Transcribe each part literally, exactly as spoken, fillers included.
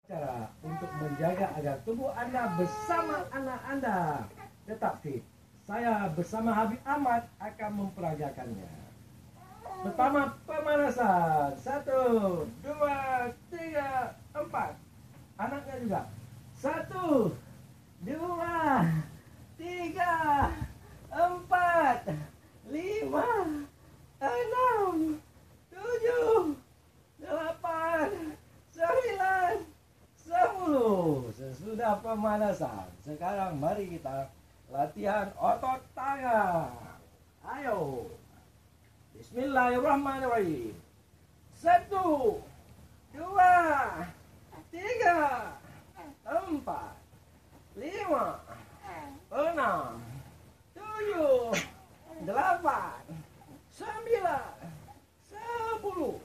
Cara untuk menjaga agar tubuh Anda bersama anak Anda tetap fit. Saya bersama Habib Ahmad akan memperagakannya. Pertama, pemanasan. Satu, dua, tiga, empat. Anaknya juga. Satu, dua, tiga, empat, lima, enam, tujuh, delapan, sembilan, sepuluh. Sesudah pemanasan, sekarang mari kita latihan otot tangan. Ayo. Bismillahirrahmanirrahim. Satu, dua, tiga, empat, lima, enam, tujuh, delapan, sembilan, sepuluh.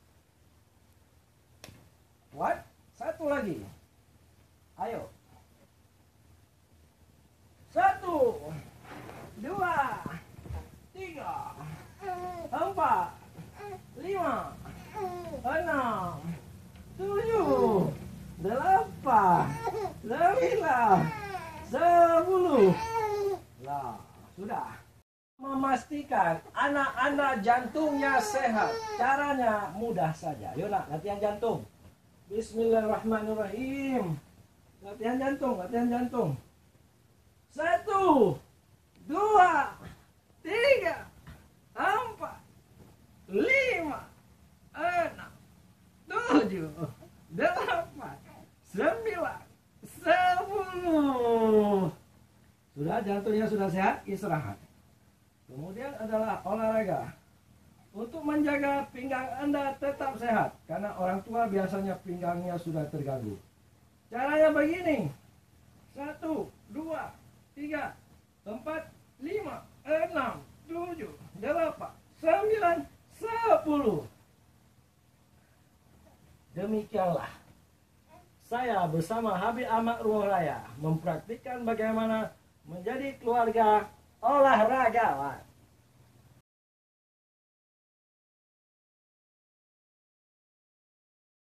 Kuat? Satu lagi. Ayo. Satu, dua, tiga, empat, lima, enam, tujuh, delapan, sembilan, sepuluh. Lah, sudah. Memastikan anak-anak jantungnya sehat. Caranya mudah saja. Yuk nak, latihan jantung. Bismillahirrahmanirrahim. Latihan jantung, latihan jantung. Satu, dua, tiga, empat, lima, enam, tujuh, delapan, sembilan, sepuluh. Sudah, jantungnya sudah sehat, istirahat. Kemudian adalah olahraga. Untuk menjaga pinggang Anda tetap sehat, karena orang tua biasanya pinggangnya sudah terganggu. Caranya begini. Satu, dua, tiga, empat, lima, enam, tujuh, delapan, sembilan, sepuluh. Demikianlah saya bersama Habib Ahmad Ruh Raya mempraktikkan bagaimana menjadi keluarga olahragawan.